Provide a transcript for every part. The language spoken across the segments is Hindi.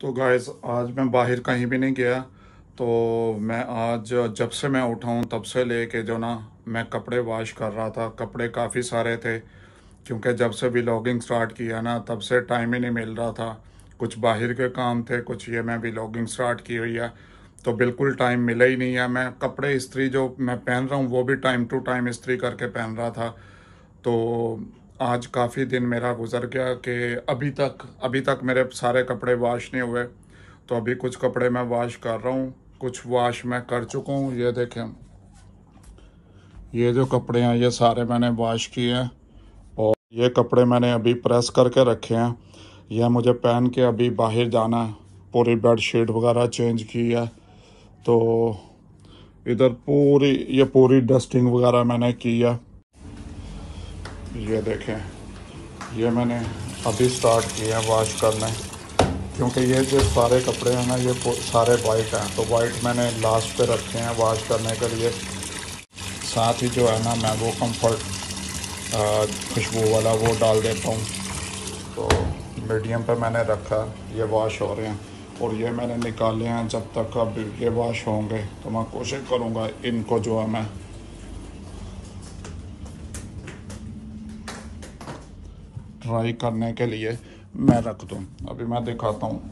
तो गाइस आज मैं बाहर कहीं भी नहीं गया। तो मैं आज जब से मैं उठा हूँ तब से लेके जो ना मैं कपड़े वॉश कर रहा था। कपड़े काफ़ी सारे थे क्योंकि जब से व्लॉगिंग स्टार्ट किया ना तब से टाइम ही नहीं मिल रहा था। कुछ बाहर के काम थे, कुछ ये मैं व्लॉगिंग स्टार्ट की हुई है तो बिल्कुल टाइम मिला ही नहीं है। मैं कपड़े इस्त्री जो मैं पहन रहा हूँ वो भी टाइम टू टाइम इस्त्री करके पहन रहा था। तो आज काफ़ी दिन मेरा गुजर गया कि अभी तक मेरे सारे कपड़े वॉश नहीं हुए। तो अभी कुछ कपड़े मैं वॉश कर रहा हूँ, कुछ वॉश मैं कर चुका हूँ। ये देखें, ये जो कपड़े हैं ये सारे मैंने वॉश किए हैं और ये कपड़े मैंने अभी प्रेस करके रखे हैं। यह मुझे पहन के अभी बाहर जाना है। पूरी बेडशीट वगैरह चेंज की है। तो इधर पूरी डस्टिंग वगैरह मैंने की है। ये देखें, ये मैंने अभी स्टार्ट किया है वॉश करने क्योंकि ये जो सारे कपड़े हैं ना ये सारे वाइट हैं। तो वाइट मैंने लास्ट पे रखे हैं वॉश करने के लिए। साथ ही जो है ना मैं वो कंफर्ट खुशबू वाला वो डाल देता हूँ। तो मीडियम पे मैंने रखा, ये वॉश हो रहे हैं और ये मैंने निकाले हैं। जब तक अब ये वॉश होंगे तो मैं कोशिश करूँगा इनको जो है मैं ड्राई करने के लिए मैं रख दूँ। अभी मैं दिखाता हूँ।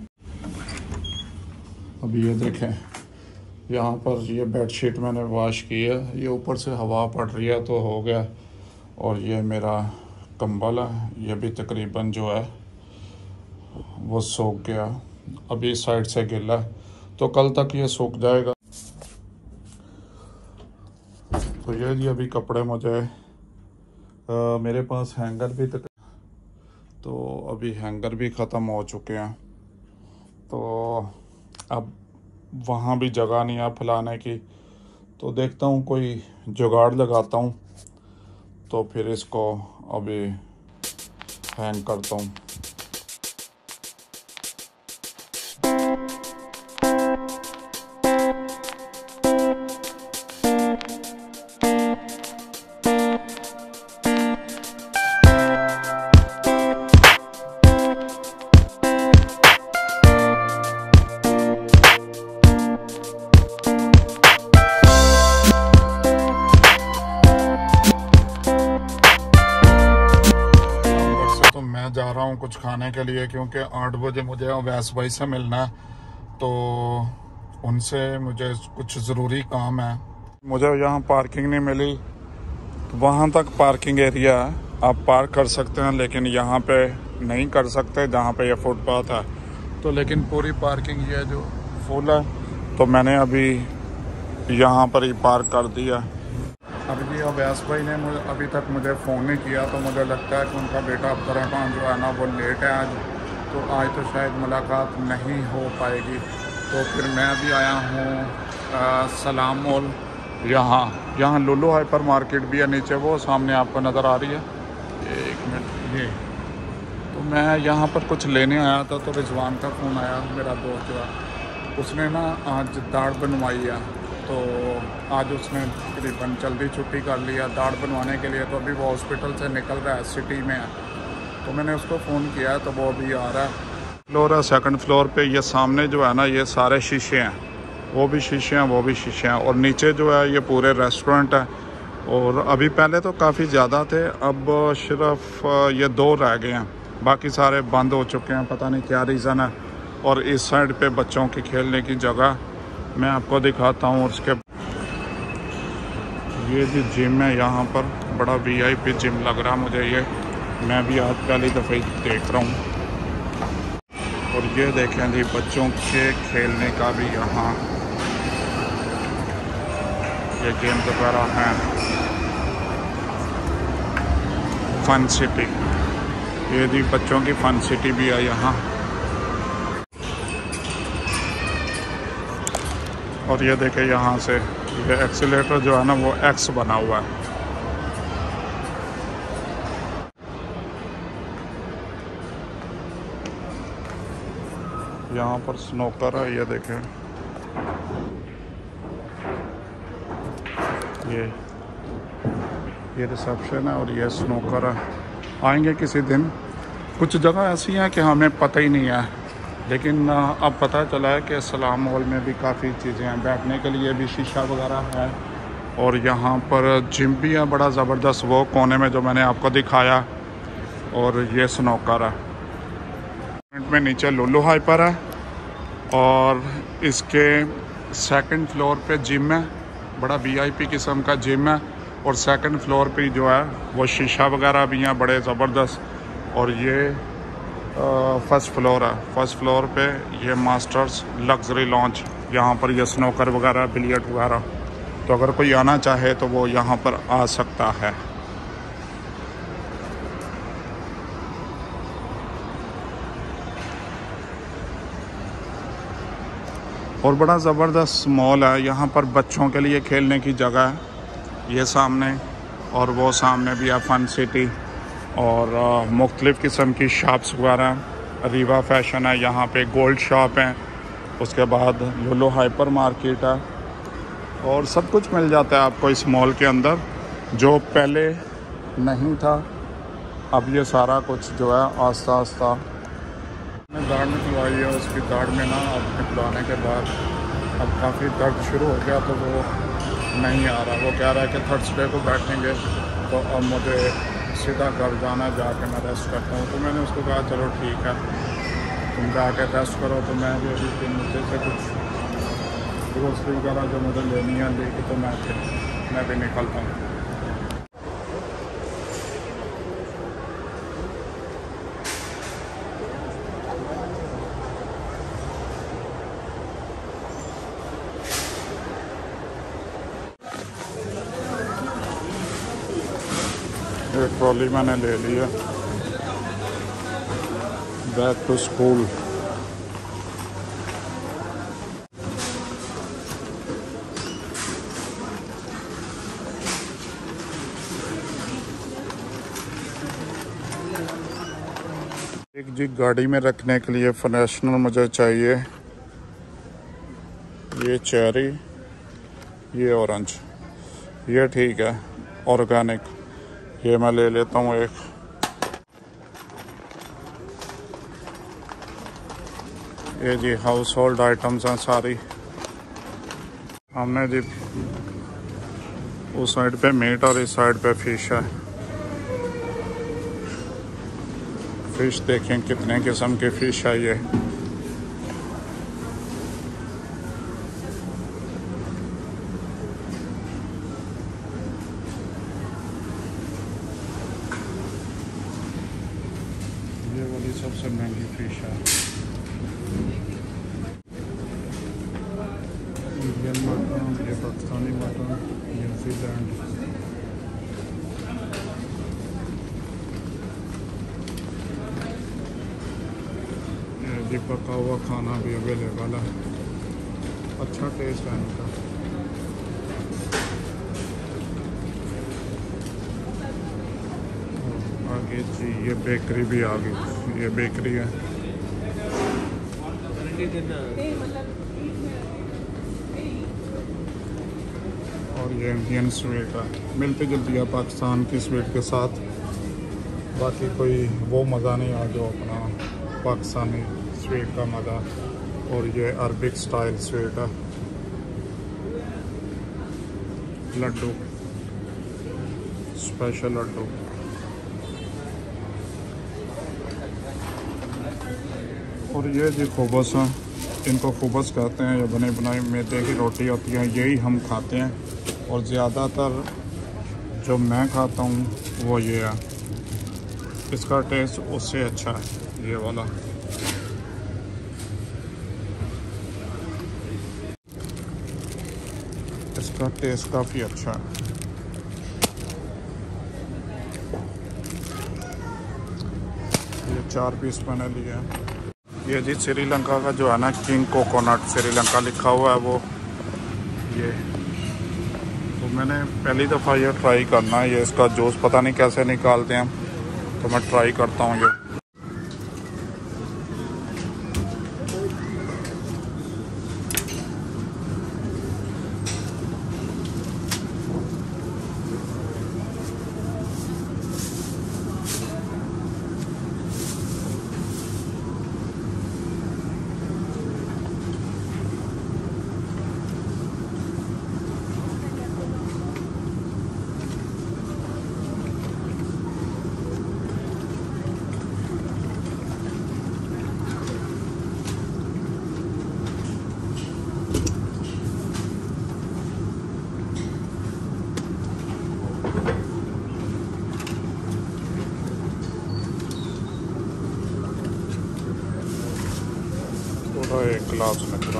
अभी ये देखें, यहाँ पर ये बेडशीट मैंने वॉश की है। ये ऊपर से हवा पड़ रही है तो हो गया। और ये मेरा कंबल है, ये भी तकरीबन जो है वो सूख गया। अभी इस साइड से गिला है तो कल तक ये सूख जाएगा। तो ये जी अभी कपड़े मुझे मेरे पास हैंगर भी तो अभी हैंगर भी ख़त्म हो चुके हैं। तो अब वहाँ भी जगह नहीं है फैलाने की। तो देखता हूँ कोई जुगाड़ लगाता हूँ तो फिर इसको अभी हैंग करता हूँ। मैं जा रहा हूँ कुछ खाने के लिए क्योंकि 8 बजे मुझे अवैस भाई से मिलना है। तो उनसे मुझे कुछ ज़रूरी काम है। मुझे यहाँ पार्किंग नहीं मिली। तो वहाँ तक पार्किंग एरिया है, आप पार्क कर सकते हैं, लेकिन यहाँ पे नहीं कर सकते जहाँ पे ये फुटपाथ है। तो लेकिन पूरी पार्किंग ये जो फुल है तो मैंने अभी यहाँ पर ही पार्क कर दिया। अभी अवैस भाई ने मुझे अभी तक मुझे फ़ोन नहीं किया तो मुझे लगता है कि उनका बेटा अब्दुर्रहमान जो है ना वो लेट है आज। तो आज तो शायद मुलाकात नहीं हो पाएगी। तो फिर मैं भी आया हूँ सलाम मॉल। यहाँ लुलु हाइपर मार्केट भी है नीचे, वो सामने आपको नज़र आ रही है। एक मिनट, ये तो मैं यहाँ पर कुछ लेने आया था तो रिजवान का फ़ोन आया, मेरा दोस्त जो है उसने ना आज दाढ़ बनवाई है। तो आज उसने तकरीबन जल्दी छुट्टी कर लिया दाढ़ बनवाने के लिए। तो अभी वो हॉस्पिटल से निकल रहा है, सिटी में है। तो मैंने उसको फ़ोन किया तो वो अभी आ रहा है। फ्लोर है, सेकंड फ्लोर पे ये सामने जो है ना ये सारे शीशे हैं, वो भी शीशे हैं, वो भी शीशे हैं। और नीचे जो है ये पूरे रेस्टोरेंट है। और अभी पहले तो काफ़ी ज़्यादा थे, अब सिर्फ ये 2 रह गए हैं, बाकी सारे बंद हो चुके हैं। पता नहीं क्या रीज़न है। और इस साइड पे बच्चों की खेलने की जगह मैं आपको दिखाता हूँ। और उसके ये जी जिम है, यहाँ पर बड़ा वीआईपी जिम लग रहा मुझे ये। मैं भी आज पहली दफ़े देख रहा हूँ। और ये देखें जी बच्चों के खेलने का भी यहाँ ये गेम वगैरह हैं। फन सिटी, ये जी बच्चों की फन सिटी भी है यहाँ। और ये देखें यहाँ से ये एक्सीलेटर जो है ना वो एक्स बना हुआ है। यहाँ पर स्नोकर है, ये देखें ये रिसेप्शन है और ये स्नोकर है। आएंगे किसी दिन। कुछ जगह ऐसी हैं कि हमें पता ही नहीं है लेकिन अब पता चला है कि सलाम मॉल में भी काफ़ी चीज़ें हैं, बैठने के लिए भी शीशा वगैरह है। और यहाँ पर जिम भी है बड़ा ज़बरदस्त, वो कोने में जो मैंने आपको दिखाया। और ये स्नोकर है में, नीचे लुलु हाइपर है और इसके सेकंड फ्लोर पे जिम है, बड़ा वीआईपी किस्म का जिम है। और सेकंड फ्लोर पे जो है वो शीशा वगैरह भी हैं बड़े ज़बरदस्त। और ये फर्स्ट फ्लोर है, फर्स्ट फ्लोर पे ये मास्टर्स लग्जरी लॉन्च, यहाँ पर ये स्नोकर वगैरह, बिलियर्ड वगैरह। तो अगर कोई आना चाहे तो वो यहाँ पर आ सकता है। और बड़ा ज़बरदस्त मॉल है, यहाँ पर बच्चों के लिए खेलने की जगह है ये सामने, और वो सामने भी है फन सिटी। और मुख्तलिफ़ किस्म की शॉप्स वगैरह, रीवा फैशन है यहाँ पे, गोल्ड शॉप है, उसके बाद लुलु हाइपर मार्केट है। और सब कुछ मिल जाता है आपको इस मॉल के अंदर, जो पहले नहीं था। अब ये सारा कुछ जो है आस्ता आस्ता दाढ़ निकलवाई है, उसकी दाढ़ में ना अब निकलवाने के बाद अब काफ़ी दर्द शुरू हो गया, तो वो नहीं आ रहा। वो कह रहा है कि थर्सडे को बैठेंगे, तो अब मुझे सीधा घर जाना, जाके मैं रेस्ट करता हूँ। तो मैंने उसको कहा चलो ठीक है, तुम जाके रेस्ट करो, तो मैं भी अभी नीचे से कुछ ग्रोसरी वगैरह जो मुझे लेनी है लेके, तो मैं भी निकलता हूँ। एक ट्रॉली मैंने ले ली है, बैक टू स्कूल। एक जी गाड़ी में रखने के लिए फ्रेशनर मुझे चाहिए, ये चेरी, ये ऑरेंज, ये ठीक है ऑर्गेनिक, ये मैं ले लेता हूँ एक। ये जी हाउस होल्ड आइटम्स हैं सारी। हमने जी उस साइड पे मीट और इस साइड पे फिश है। फिश देखें कितने किस्म की फिश है ये। ये वाली सबसे महंगी फिश है। इंडियन मटन, ये पाकिस्तानी मटन, न्यूजीलैंड। ये जी पका हुआ खाना भी अवेलेबल है, अच्छा टेस्ट है इनका। आगे जी ये बेकरी भी आ गई, ये बेकरी है। और ये इंडियन स्वीट है, मिलती जुलती है पाकिस्तान की स्वीट के साथ, बाकी कोई वो मज़ा नहीं आ जो अपना पाकिस्तानी स्वीट का मज़ा। और ये अरबिक स्टाइल स्वीट है, लड्डू, स्पेशल लड्डू। और ये जी खुबस हैं, इनको खुबस कहते हैं, ये बनी बनाई मैदे की रोटी होती है, यही हम खाते हैं। और ज़्यादातर जो मैं खाता हूँ वो ये है, इसका टेस्ट उससे अच्छा है ये वाला। इसका टेस्ट काफ़ी अच्छा है। ये 4 पीस मैंने लिए हैं। ये जी श्रीलंका का जो है ना, किंग कोकोनट श्रीलंका लिखा हुआ है वो, ये तो मैंने पहली दफ़ा ये ट्राई करना है। ये इसका जूस पता नहीं कैसे निकालते हैं, तो मैं ट्राई करता हूँ ये। थोड़ा एक गिलास निकला।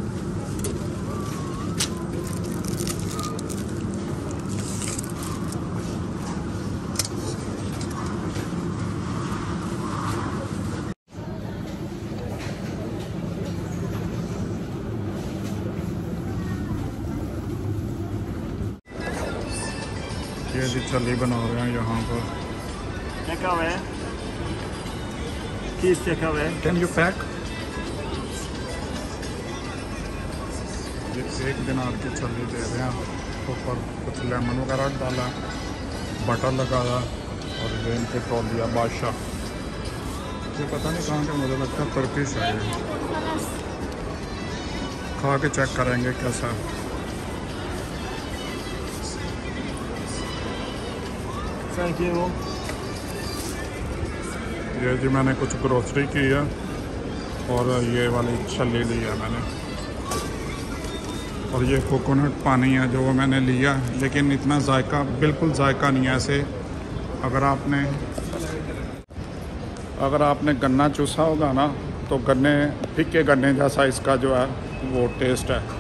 ये जी छली बना रहे हैं यहाँ पर। Takeaway. Please take away. Can you pack? ये 1 दिनार की छली दे रहे हैं। ऊपर कुछ लेमन वगैरह डाला, बटर लगाया और ये इनके तौलिया बादशाह। ये पता नहीं कहाँ के, मुझे लगता है तुर्किश है ये। खा के चेक करेंगे कैसा। Thank you. ये जी मैंने कुछ ग्रोसरी की है और ये वाली छली ली है मैंने, और ये कोकोनट पानी है जो मैंने लिया, लेकिन इतना जायका, बिल्कुल जायका नहीं है ऐसे। अगर आपने गन्ना चूसा होगा ना तो गन्ने, फिक्के गन्ने जैसा इसका जो है वो टेस्ट है।